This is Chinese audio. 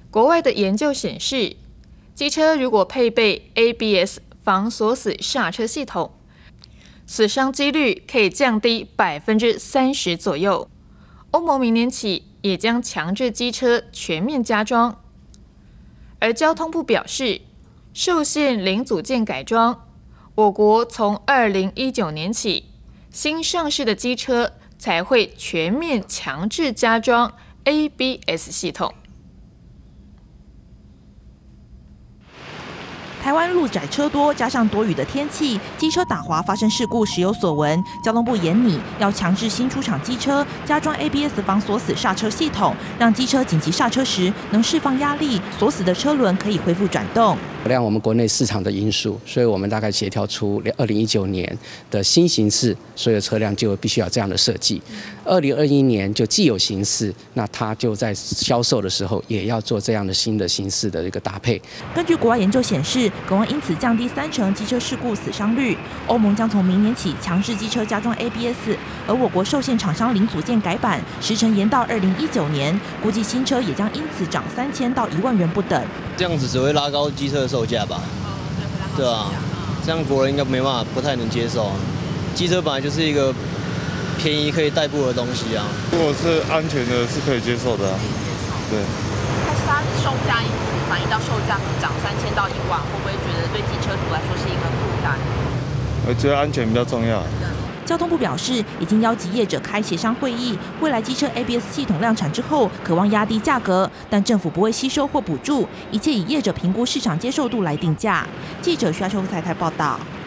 国外的研究显示，机车如果配备 ABS 防锁死刹车系统，死伤几率可以降低30%左右。欧盟明年起也将强制机车全面加装。而交通部表示，受限零组件改装，我国从2019年起，新上市的机车才会全面强制加装 ABS 系统。 台湾路窄车多，加上多雨的天气，机车打滑发生事故时有所闻。交通部研拟要强制新出厂机车加装 ABS 防锁死刹车系统，让机车紧急刹车时能释放压力，锁死的车轮可以恢复转动。 考量我们国内市场的因素，所以我们大概协调出2019年的新型式，所有车辆就必须要这样的设计。2021年就既有形式，那它就在销售的时候也要做这样的新的形式的一个搭配。 根据国外研究显示，可望因此降低30%机车事故死伤率。欧盟将从明年起强制机车加装 ABS， 而我国受限厂商零组件改版时程延到2019年，估计新车也将因此涨3000到1万元不等。 这样子只会拉高机车的售价吧？对啊，这样国人应该没办法，不太能接受。机车本来就是一个便宜可以代步的东西啊。 如果是安全的，是可以接受的啊。对。 但是它售价因此反映到售价涨3000到1万，会不会觉得对机车族来说是一个负担？ 我觉得安全比较重要。 交通部表示，已经邀集业者开协商会议，未来机车 ABS 系统量产之后，可望压低价格，但政府不会吸收或补助，一切以业者评估市场接受度来定价。记者徐亚秋台报道。